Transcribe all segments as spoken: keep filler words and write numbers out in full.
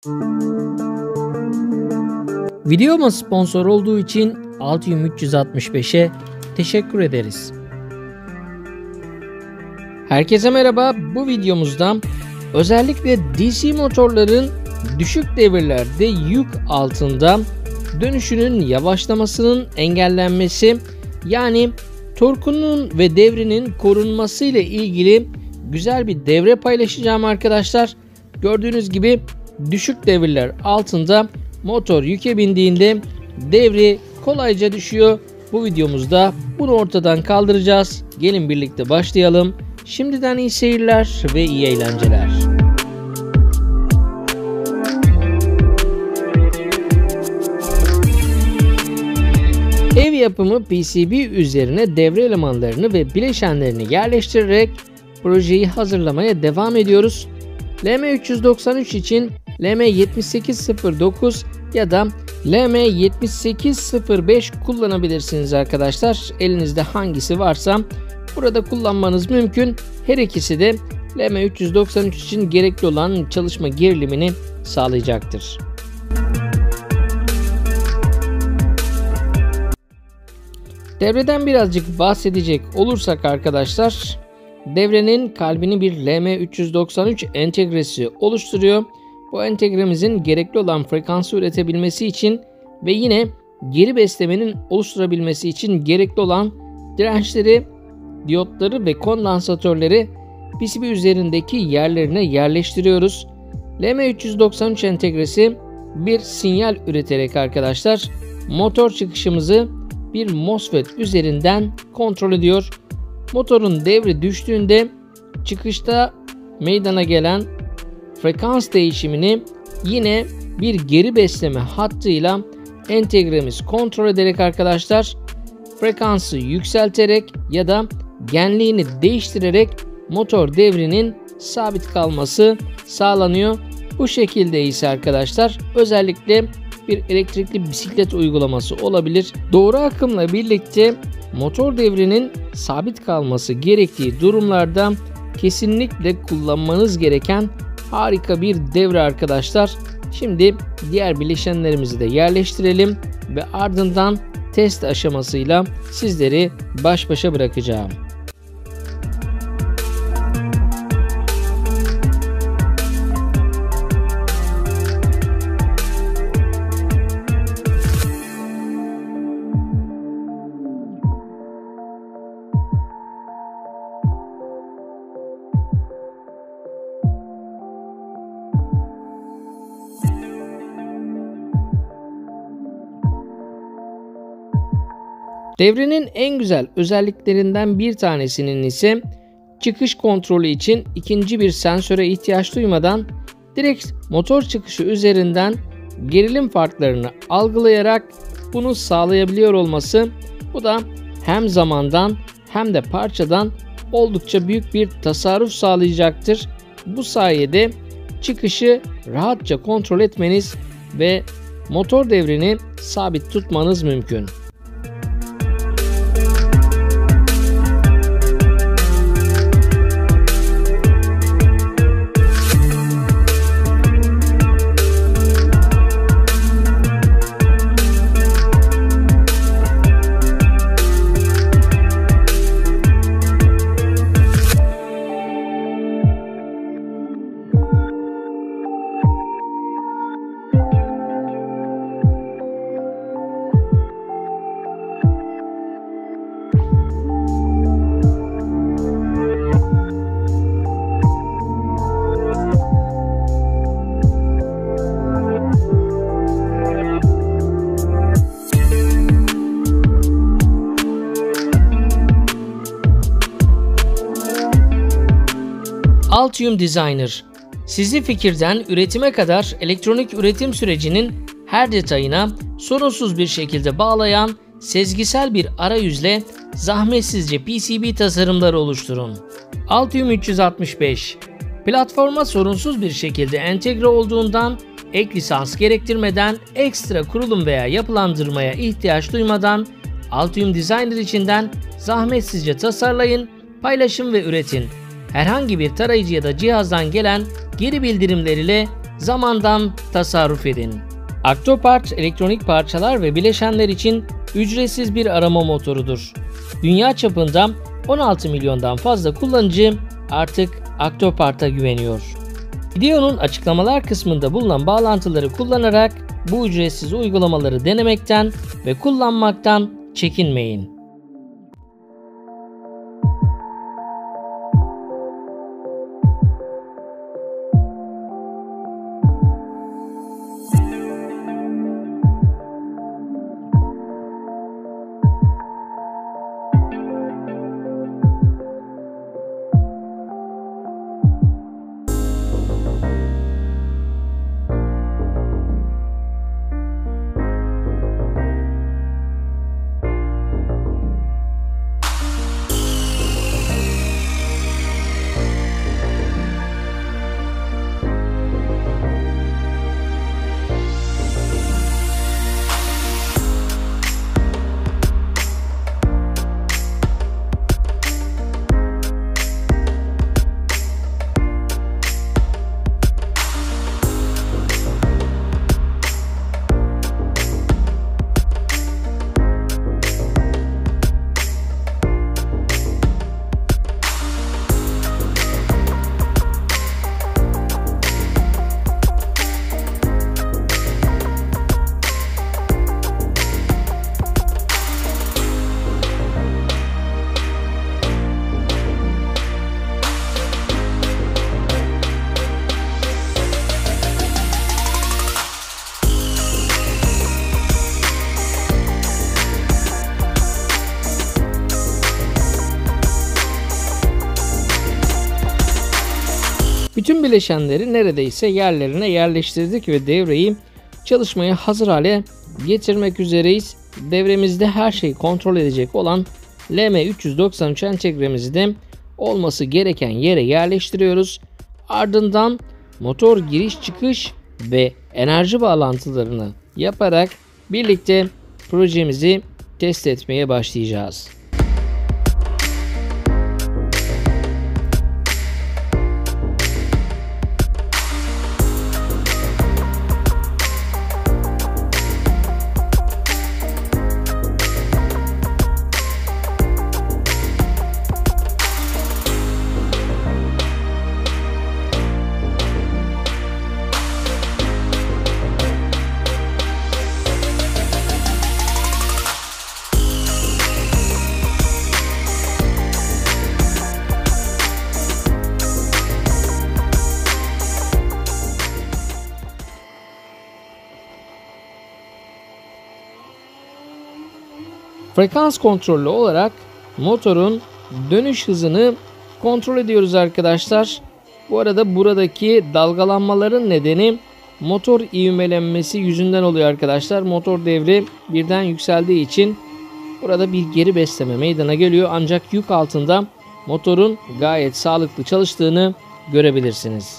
Videoma sponsor olduğu için Altium üç yüz altmış beş'e teşekkür ederiz. Herkese merhaba. Bu videomuzda özellikle D C motorların düşük devirlerde yük altında dönüşünün yavaşlamasının engellenmesi, yani torkunun ve devrinin korunması ile ilgili güzel bir devre paylaşacağım arkadaşlar. Gördüğünüz gibi düşük devirler altında motor yüke bindiğinde devri kolayca düşüyor. Bu videomuzda bunu ortadan kaldıracağız. Gelin birlikte başlayalım. Şimdiden iyi seyirler ve iyi eğlenceler. Ev yapımı P C B üzerine devre elemanlarını ve bileşenlerini yerleştirerek projeyi hazırlamaya devam ediyoruz. L M üç yüz doksan üç için L M yetmiş sekiz sıfır dokuz ya da L M yetmiş sekiz sıfır beş kullanabilirsiniz arkadaşlar. Elinizde hangisi varsa burada kullanmanız mümkün. Her ikisi de L M üç yüz doksan üç için gerekli olan çalışma gerilimini sağlayacaktır. Devreden birazcık bahsedecek olursak arkadaşlar, devrenin kalbini bir L M üç yüz doksan üç entegresi oluşturuyor. Bu entegremizin gerekli olan frekansı üretebilmesi için ve yine geri beslemenin oluşturabilmesi için gerekli olan dirençleri, diyotları ve kondansatörleri P C B üzerindeki yerlerine yerleştiriyoruz. L M üç yüz doksan üç entegresi bir sinyal üreterek arkadaşlar motor çıkışımızı bir mosfet üzerinden kontrol ediyor. Motorun devri düştüğünde çıkışta meydana gelen frekans değişimini yine bir geri besleme hattıyla entegremiz kontrol ederek arkadaşlar frekansı yükselterek ya da genliğini değiştirerek motor devrinin sabit kalması sağlanıyor. Bu şekilde ise arkadaşlar özellikle bir elektrikli bisiklet uygulaması olabilir. Doğru akımla birlikte motor devrinin sabit kalması gerektiği durumlarda kesinlikle kullanmanız gereken harika bir devre arkadaşlar. Şimdi diğer bileşenlerimizi de yerleştirelim ve ardından test aşamasıyla sizleri baş başa bırakacağım. Devrenin en güzel özelliklerinden bir tanesinin ise çıkış kontrolü için ikinci bir sensöre ihtiyaç duymadan direkt motor çıkışı üzerinden gerilim farklarını algılayarak bunu sağlayabiliyor olması. Bu da hem zamandan hem de parçadan oldukça büyük bir tasarruf sağlayacaktır. Bu sayede çıkışı rahatça kontrol etmeniz ve motor devrini sabit tutmanız mümkün. Altium Designer, sizi fikirden üretime kadar elektronik üretim sürecinin her detayına sorunsuz bir şekilde bağlayan sezgisel bir arayüzle zahmetsizce P C B tasarımları oluşturun. Altium üç yüz altmış beş, platforma sorunsuz bir şekilde entegre olduğundan ek lisans gerektirmeden, ekstra kurulum veya yapılandırmaya ihtiyaç duymadan Altium Designer içinden zahmetsizce tasarlayın, paylaşın ve üretin. Herhangi bir tarayıcı ya da cihazdan gelen geri bildirimler ile zamandan tasarruf edin. Octopart elektronik parçalar ve bileşenler için ücretsiz bir arama motorudur. Dünya çapında on altı milyondan fazla kullanıcı artık Octopart'a güveniyor. Videonun açıklamalar kısmında bulunan bağlantıları kullanarak bu ücretsiz uygulamaları denemekten ve kullanmaktan çekinmeyin. Bütün bileşenleri neredeyse yerlerine yerleştirdik ve devreyi çalışmaya hazır hale getirmek üzereyiz. Devremizde her şeyi kontrol edecek olan L M üç yüz doksan üç entegremizi de olması gereken yere yerleştiriyoruz. Ardından motor giriş çıkış ve enerji bağlantılarını yaparak birlikte projemizi test etmeye başlayacağız. Frekans kontrollü olarak motorun dönüş hızını kontrol ediyoruz arkadaşlar. Bu arada buradaki dalgalanmaların nedeni motor ivmelenmesi yüzünden oluyor arkadaşlar. Motor devri birden yükseldiği için burada bir geri besleme meydana geliyor. Ancak yük altında motorun gayet sağlıklı çalıştığını görebilirsiniz.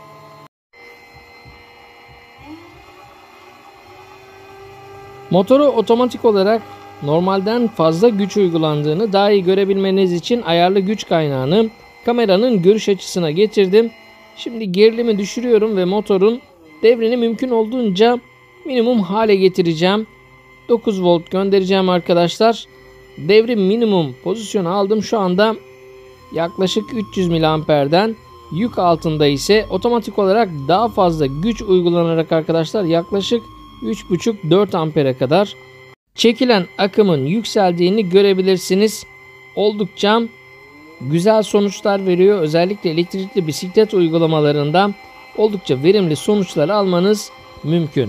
Motoru otomatik olarak normalden fazla güç uygulandığını daha iyi görebilmeniz için ayarlı güç kaynağını kameranın görüş açısına getirdim. Şimdi gerilimi düşürüyorum ve motorun devrini mümkün olduğunca minimum hale getireceğim. dokuz volt göndereceğim arkadaşlar. Devri minimum pozisyona aldım. Şu anda yaklaşık üç yüz miliamperden yük altında ise otomatik olarak daha fazla güç uygulanarak arkadaşlar yaklaşık üç buçuk dört ampere kadar çekilen akımın yükseldiğini görebilirsiniz. Oldukça güzel sonuçlar veriyor. Özellikle elektrikli bisiklet uygulamalarında oldukça verimli sonuçlar almanız mümkün.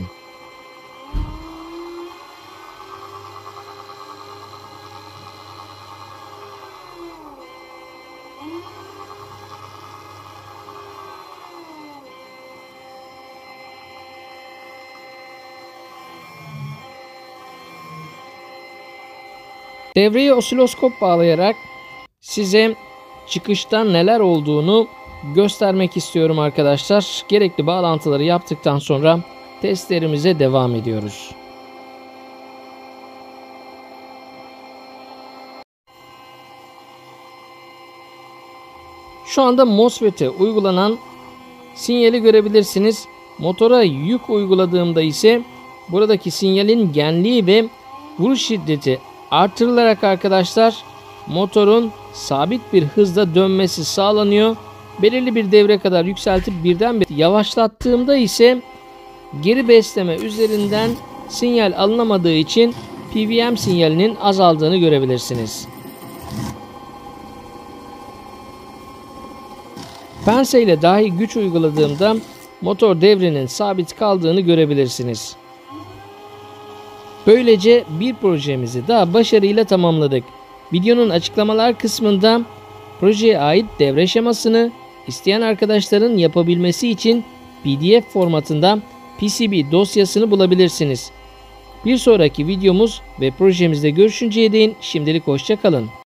Devreye oscilloscope bağlayarak size çıkışta neler olduğunu göstermek istiyorum arkadaşlar. Gerekli bağlantıları yaptıktan sonra testlerimize devam ediyoruz. Şu anda mosfete uygulanan sinyali görebilirsiniz. Motora yük uyguladığımda ise buradaki sinyalin genliği ve vuruş şiddeti artırılarak arkadaşlar motorun sabit bir hızda dönmesi sağlanıyor. Belirli bir devre kadar yükseltip birdenbire yavaşlattığımda ise geri besleme üzerinden sinyal alınamadığı için P V M sinyalinin azaldığını görebilirsiniz. Pense ile dahi güç uyguladığımda motor devrenin sabit kaldığını görebilirsiniz. Böylece bir projemizi daha başarıyla tamamladık. Videonun açıklamalar kısmında projeye ait devre şemasını isteyen arkadaşların yapabilmesi için P D F formatında P C B dosyasını bulabilirsiniz. Bir sonraki videomuz ve projemizde görüşünceye değin şimdilik hoşça kalın.